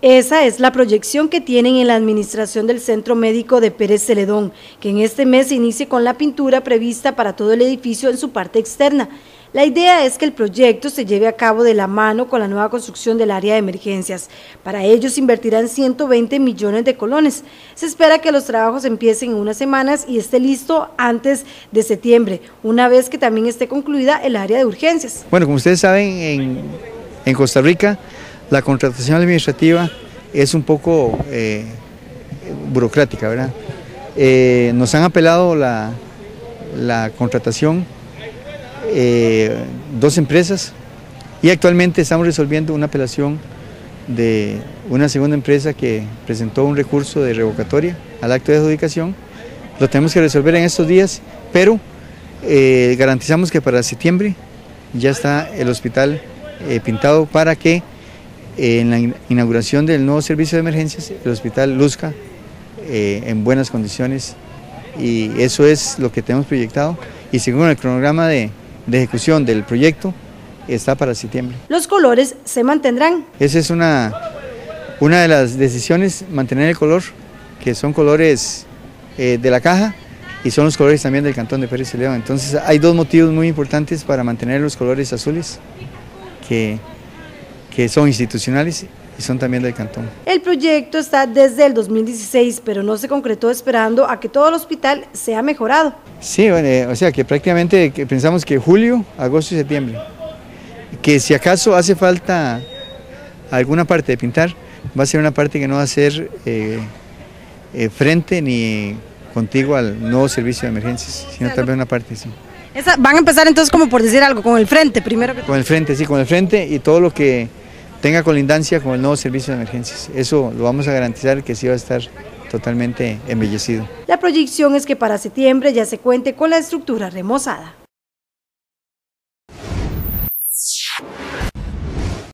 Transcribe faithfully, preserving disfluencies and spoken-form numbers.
Esa es la proyección que tienen en la administración del Centro Médico de Pérez Celedón, que en este mes se inicie con la pintura prevista para todo el edificio en su parte externa. La idea es que el proyecto se lleve a cabo de la mano con la nueva construcción del área de emergencias. Para ello se invertirán ciento veinte millones de colones. Se espera que los trabajos empiecen en unas semanas y esté listo antes de septiembre, una vez que también esté concluida el área de urgencias. Bueno, como ustedes saben, en, en Costa Rica la contratación administrativa es un poco eh, burocrática, ¿verdad? Eh, nos han apelado la, la contratación eh, dos empresas y actualmente estamos resolviendo una apelación de una segunda empresa que presentó un recurso de revocatoria al acto de adjudicación. Lo tenemos que resolver en estos días, pero eh, garantizamos que para septiembre ya está el hospital eh, pintado para que eh, en la inauguración del nuevo servicio de emergencias el hospital luzca eh, en buenas condiciones, y eso es lo que tenemos proyectado, y según el cronograma de, de ejecución del proyecto está para septiembre. Los colores se mantendrán. Esa es una, una de las decisiones, mantener el color, que son colores eh, de la caja y son los colores también del cantón de Pérez Celedón. Entonces hay dos motivos muy importantes para mantener los colores azules, que, que son institucionales y son también del cantón. El proyecto está desde el dos mil dieciséis, pero no se concretó esperando a que todo el hospital sea mejorado. Sí, bueno, eh, o sea que prácticamente que pensamos que julio, agosto y septiembre, que si acaso hace falta alguna parte de pintar, va a ser una parte que no va a ser eh, eh, frente ni contigo al nuevo servicio de emergencias, sino tal vez una parte, sí. Esa, van a empezar entonces, como por decir algo, con el frente primero que todo. Con el frente, sí, con el frente y todo lo que tenga colindancia con el nuevo servicio de emergencias. Eso lo vamos a garantizar, que sí va a estar totalmente embellecido. La proyección es que para septiembre ya se cuente con la estructura remozada.